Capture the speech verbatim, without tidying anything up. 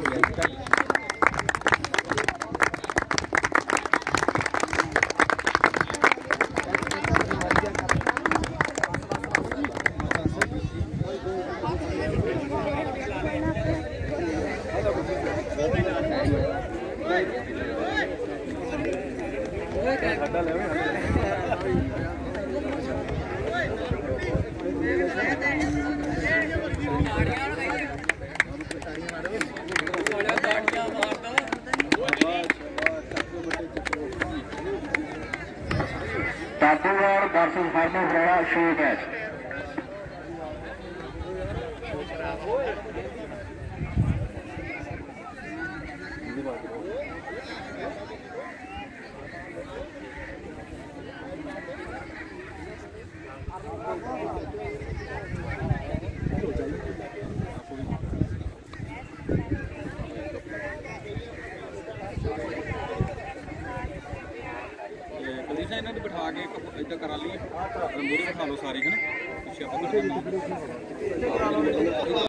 Daduwal versus Harman shoot match. इन्होंने बिठा के इधर करा लिए, मूरी बिठा लो सारी है ना, पीछे